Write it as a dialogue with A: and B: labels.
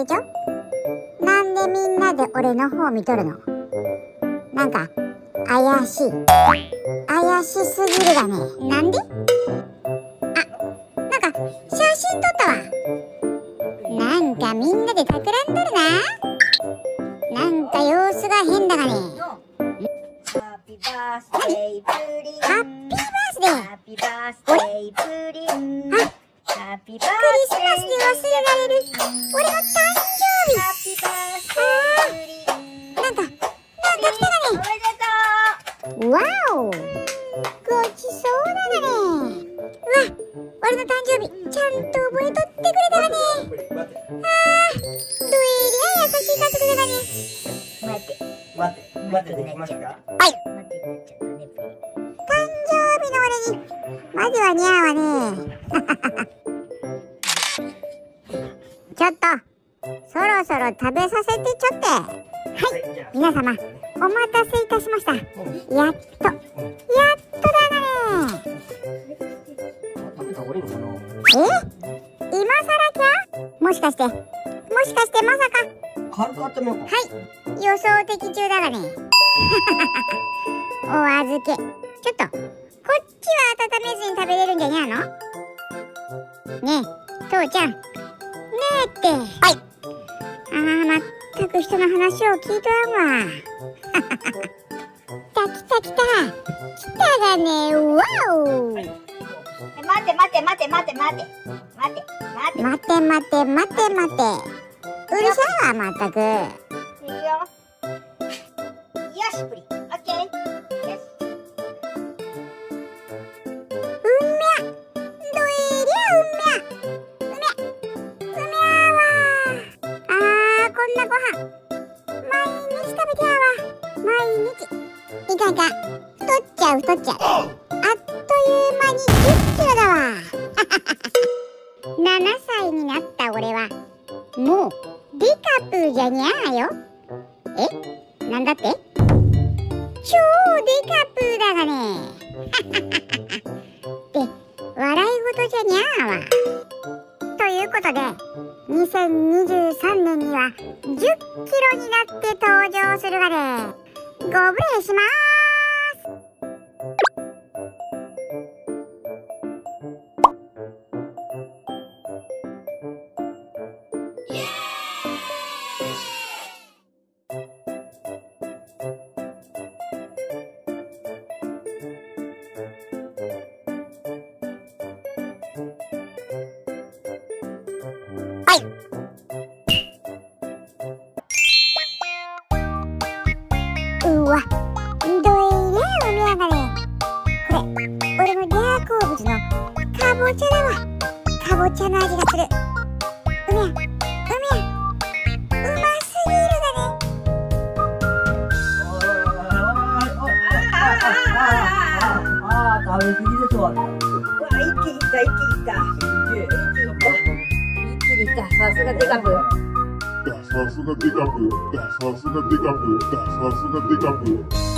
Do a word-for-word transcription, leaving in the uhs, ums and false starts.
A: てちょ。なんでみんなで俺の方見とるの？なんか怪しい。怪しすぎるがね。なんで？あ、なんか写真撮ったわ。なんかみんなで企んどるな。なんか様子が変だがね。
B: ハッピーバースデープリン。
A: ハッピーバースデー。
B: ハッピーバースデープリン。
A: あ、
B: ハッピーバー
A: クリスマスで忘れられる俺の誕生日。
B: ハッピーバースデープリン。
A: なんか、なんか来たがね。
B: おめでとう。
A: わお、ごちそうだがね。うわ、俺の誕生日ちゃんと覚えとってくれたがね。あー、どえりゃ優しい家族だがね。
B: 待って
C: 待って待ってできましたか？
A: はい、
B: 待ってなっちゃったね。
A: 誕生日の俺にまずはにゃーはね。ちょっとそろそろ食べさせてちょって。はい、皆様お待たせいたしました。やっとやっとだがね。え、今さらきゃ？もしかしてもしかしてまさか。
C: 軽く温めようか。
A: はい、予想的中だがね。お預け。ちょっとこっちは温めずに食べれるんじゃにゃーの？ねえ父ちゃん、ねえって。はい。ああ、まったく人の話を聞いとらんわ。来た来た来た来たがね。わお、
B: 待って待って待って待って待って待って待って
A: 待て待て待て待て、うるさいわまったく。
B: いくよ。よしプリン。オッケー。よし。
A: うんみゃ、どえりゃうんみゃ、うみゃうみゃわ。あー、こんなご飯毎日食べてやわ。毎日いかんいかん、太っちゃう太っちゃう。あっという間にじゅっキロだわ。ななさいになった俺はもうデカプーじゃにゃーよ。え、なんだって？超デカプーだがね。って笑い事じゃにゃーわ。ということでにせんにじゅうさんねんにはじゅっキロになって登場するがね。ご無礼しまーす。はい。うわ、どえりゃうみやがね。これ、俺のリャー好物のかぼちゃだわ。かぼちゃの味がする。うみや、うみや、うますぎるだね。
C: ああ、食べ過ぎでしょ。
B: うわ、一気にいった一気にいった。一気にいった。さすがデカプ。
D: さすがデカプ、さすがデカプ、さすがデカプ。